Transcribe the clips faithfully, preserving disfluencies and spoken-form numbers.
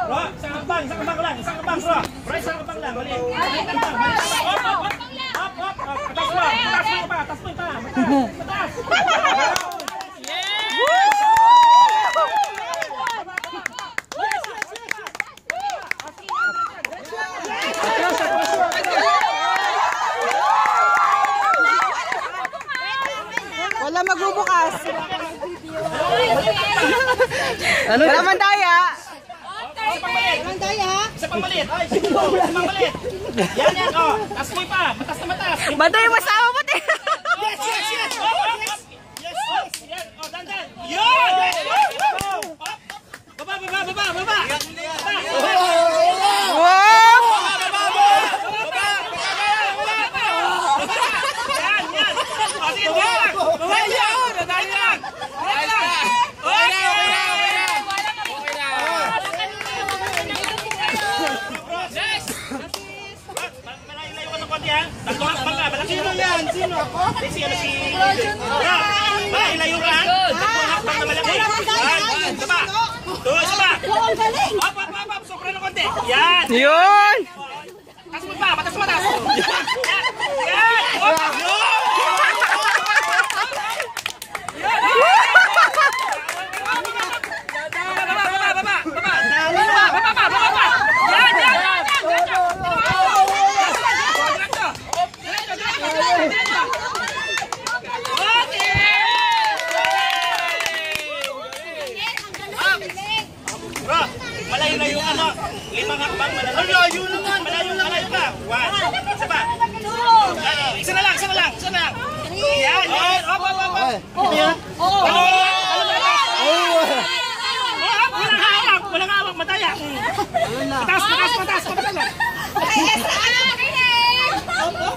Bro, isang kabang, isang kabang lang, isang kabang bro. Bro, isang kabang lang, mali. Mali kabang, mali kabang. Hop, hop, hop. Hop, hop, hop. Atas mo, atas mo pa, atas mo pa. Mataas, mataas. Wala magbubukas. Ano? Wala mandaya. Mandaya. Isa pang maliit. Ay, isa pang maliit. Yan, yan. Oh, taas mo pa. Matas na matas. Mandaya mo sa mo te. Yes, yes, yes. Oh, oh, yes. Yes, yes. Oh, dandan. Yan. Baba, baba, baba, baba. Wow! Sino yan? Sino ako? Si ano si... Ba, ilayo ka? Tatlong hakbang na malaki. Yan, isa pa. Doon, isa pa. Hop, hop, hop, hop. Sobra ng konti. Yan. Yun! Taas mo pa, matas mo, taas. Yan, yan. Hop, yun. Malayo-layo ka no? Limang hakbang, malayo naman. Malayo-malayo ka. One. Isa pa. Isa na lang, isa na lang, isa na lang. Yan, yan. Hop, hop, hop. Yan. Oo. Walang hawak, walang hawak. Mataya. Mataas, mataas, mataas. Mataas lang. Hop, hop.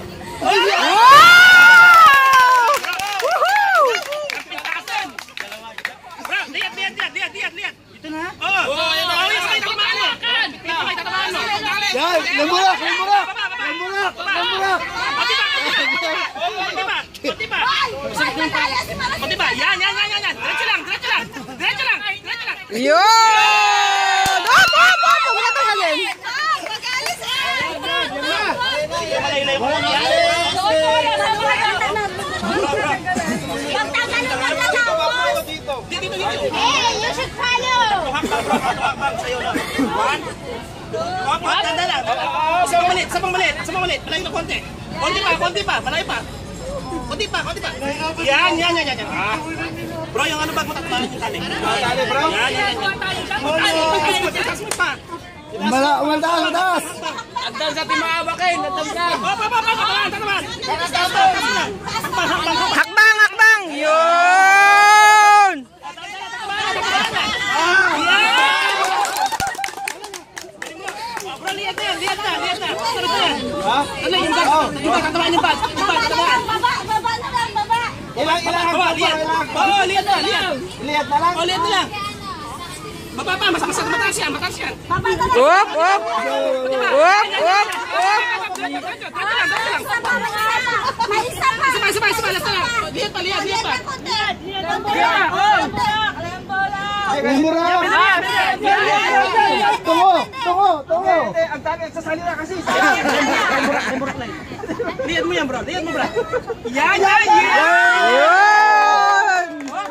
Bro, lihat, lihat, lihat, lihat, lihat, lihat. Ito na? Oo. Oo, yung may tatamaan mo. Ito may tatamaan mo. Yan, lemburak, lemburak. Lemburak, lemburak. Konti pa, konti pa. Konti pa. Konti pa. Yan, yan, yan, yan. Diretso lang, diretso lang. Diretso lang, diretso lang. Yun! Hop, hop, hop! Huwag na tagalin. Malayo-layo ko lang yan. Dito, dito, dito. Hey, you should follow. Hakbang, bro. Hakbang sa'yo na. One. Hop, hop, tanda lang. Isa pang malit, isa pang malit, isa pang malit. Malayo na konti. Konti pa, konti pa. Malayo pa. Konti pa, konti pa. Yan, yan, yan, yan. Ah. Bro, yung ano bag mo tatlo yung tali. Tali, bro. Yan, yan, yan. Taas mo pa. Umala, umaltaas, mataas. Agdan sa timaabakin, natanggan. Hop, hop, hop, hop. Tatamaan, tatamaan. Hakbang, hakbang, hakbang. Hakbang, hakbang! Yun! Bro, lihat na, lihat na, lihat na. Ano na yan? Ha? Ano yung bag? Yung bag, tatamaan yung bag. Yung bag, tatamaan. Baba, baba na lang, baba. Ilang, ilang Baba, hakbang, lihat. ilang hakbang. Oo, lihat na, lihat. Lihat na lang. Oo, lihat na lang. Baba pa, mas mas mataas yan, mataas yan. Baba na lang. Hop, hop! Hop, hop, hop! Isa pa, may isa pa. May isa pa. Isa pa, isa pa, isa pa, last na lang. Lihat pa, lihat, lihat pa. Lemburak. Tungo, tungo, tungo. Ang dami nagsasalita kasi. Lihat mo yan, bro. Lihat mo, bro. Yan, yan, yan. Yun!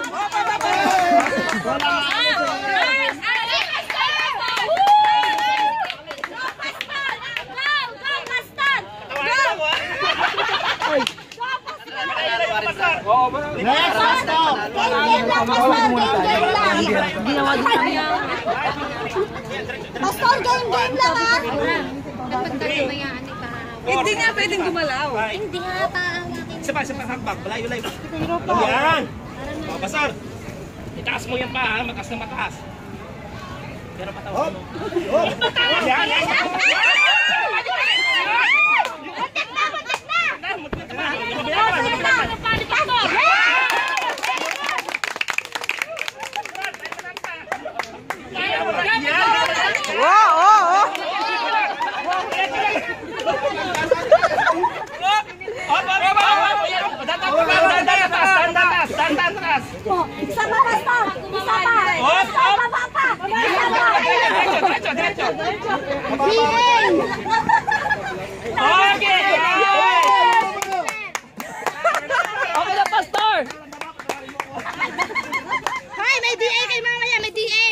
Pastor, game, game lang ah. Hindi nga pwedeng gumalaw. Hindi nga pa. Isa pa, isa pa, hakbang. Malayo-layo. Yan. O, Pastor. Itaas mo yan pa, ha? Mataas na mataas. Pero patawa mo. Yan, yan, yan. Matik na, matik na. Wow, oh, oh. Isa pa, Pastor. Isa pa. Isa pa pa. Diretso, diretso. Bien! Okay! Okay na, Pastor! Hoy, may D A kay mamaya, may D A!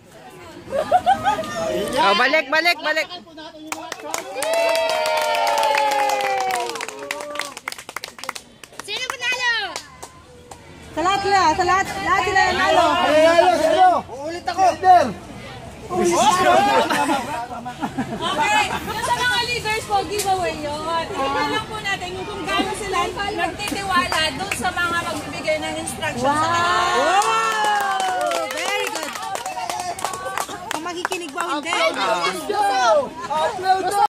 Oh, balik, balik, balik. Sino panalo? Sa lahat sila, sa lahat, lahat sila nanalo. Ayalo, ayalo. Uulit ako. Leader. Okay, yung sa mga leaders po, giveaway yun. Tingnan lang po natin yung kung gaano sila nagtitiwala doon sa mga magbibigay ng instruction sa kanila. Wow! Very good. Kung makikinig ba o hindi. Upload. Upload.